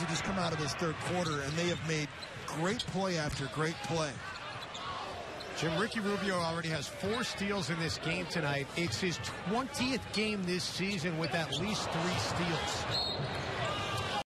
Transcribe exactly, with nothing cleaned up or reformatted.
have just come out of this third quarter, and they have made great play after great play. Jim, Ricky Rubio already has four steals in this game tonight. It's his twentieth game this season with at least three steals.